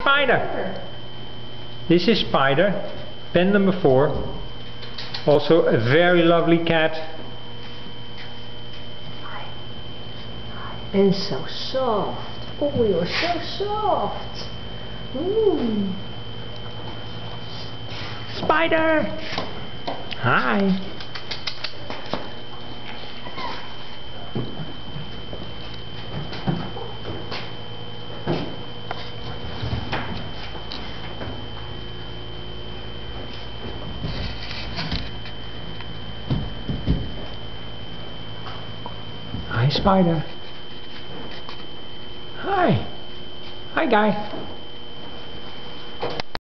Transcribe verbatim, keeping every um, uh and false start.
Spider. This is Spider, pen number four. Also a very lovely cat. And so soft. Oh, you're so soft. Mm. Spider. Hi. Hi, Spider. Hi. Hi, guy.